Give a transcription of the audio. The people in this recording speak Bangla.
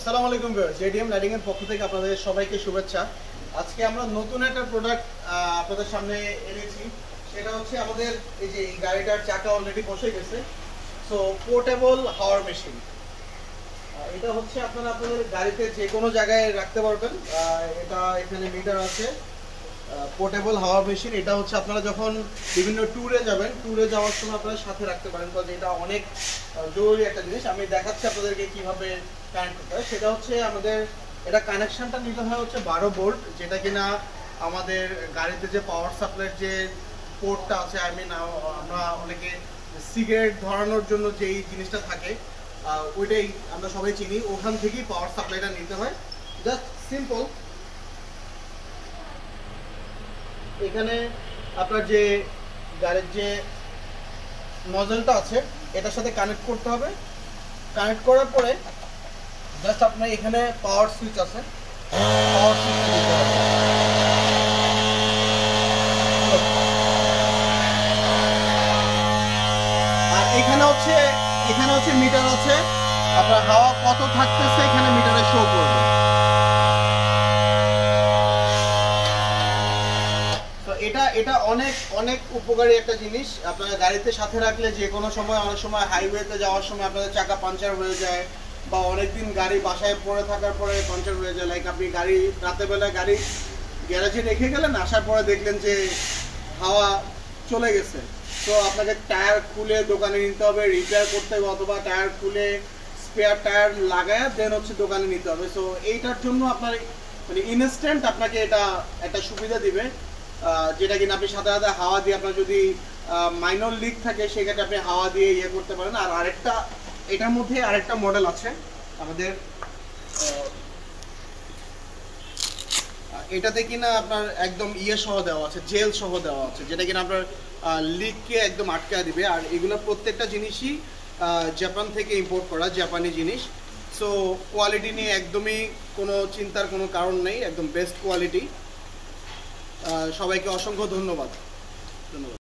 আসসালামু আলাইকুম ভিউয়ার্স, জেডিএম লাইটিং এর পক্ষ থেকে আপনাদের সবাইকে শুভেচ্ছা। আজকে আমরা নতুন একটা প্রোডাক্ট আপনাদের সামনে এনেছি। সেটা হচ্ছে আমাদের এই যে গাড়িটার চাকা অলরেডি বসে গেছে। সো পোর্টেবল হাওয়ার মেশিন। এটা হচ্ছে আপনারা আপনাদের গাড়িতে যে কোনো জায়গায় রাখতে পারবেন। এটা এখানে মিটার আছে। পোর্টেবল হাওয়ার মেশিন, এটা হচ্ছে আপনারা যখন বিভিন্ন ট্যুরে যাবেন, ট্যুরে যাওয়ার সময় আপনারা সাথে রাখতে পারেন, কারণ এটা অনেক জরুরি একটা জিনিস। আমি দেখাচ্ছি আপনাদেরকে কিভাবে কানেক্ট করতে হয়। সেটা হচ্ছে আমাদের এটা কানেকশনটা নিতে হয় হচ্ছে 12 ভোল্ট, যেটা কিনা আমাদের গাড়িতে যে পাওয়ার সাপ্লাইয়ের যে পোর্টটা আছে, আমরা অনেকে সিগারেট ধরানোর জন্য যেই জিনিসটা থাকে ওইটাই আমরা সবাই চিনি, ওখান থেকেই পাওয়ার সাপ্লাইটা নিতে হয়। জাস্ট সিম্পল, এখানে আপনার যে গাড়ির যে নজলটা আছে এটার সাথে কানেক্ট করতে হবে। কানেক্ট করার পরে জাস্ট আপনার এখানে পাওয়ার সুইচ আছে, পাওয়ার সুইচটা দিতে হবে। আর এখানে হচ্ছে মিটার আছে, আপনার হাওয়া কত থাকতেছে এখানে মিটারে শো করবে। এটা অনেক অনেক উপকারী একটা জিনিস। আপনারা গাড়িতে সাথে রাখলে যে কোনো সময়, অনেক সময় হাইওয়েতে যাওয়ার সময় আপনাদের চাকা পাঞ্চার হয়ে যায়, বা অনেকদিন গাড়ি বাসায় পড়ে থাকার পরে পাঞ্চার হয়ে যায়। লাইক আপনি গাড়ি রাতের বেলায় গাড়ি গ্যারেজে রেখে গেলেন, আসার পরে দেখলেন যে হাওয়া চলে গেছে, তো আপনাকে টায়ার খুলে দোকানে নিতে হবে, রিপেয়ার করতে হবে, অথবা টায়ার খুলে স্পেয়ার টায়ার লাগায় দেন হচ্ছে দোকানে নিতে হবে। সো এইটার জন্য আপনার মানে ইনস্ট্যান্ট আপনাকে এটা একটা সুবিধা দিবে, যেটা কিনা আপনি সাথে সাথে হাওয়া দিয়ে, আপনার যদি মাইনর লিক থাকে সেক্ষেত্রে আপনি হাওয়া দিয়ে ইয়ে করতে পারেন। আর আরেকটা, এটার মধ্যে আরেকটা মডেল আছে আমাদের, এটাতে কিনা আপনার একদম ইয়ে সহ দেওয়া আছে, জেল সহ দেওয়া আছে, যেটা কিনা আপনার লিককে একদম আটকায় দিবে। আর এগুলো প্রত্যেকটা জিনিসই জাপান থেকে ইম্পোর্ট করা, জাপানি জিনিস। সো কোয়ালিটি নিয়ে একদমই কোনো চিন্তার কোনো কারণ নেই, একদম বেস্ট কোয়ালিটি। সবাইকে অসংখ্য ধন্যবাদ।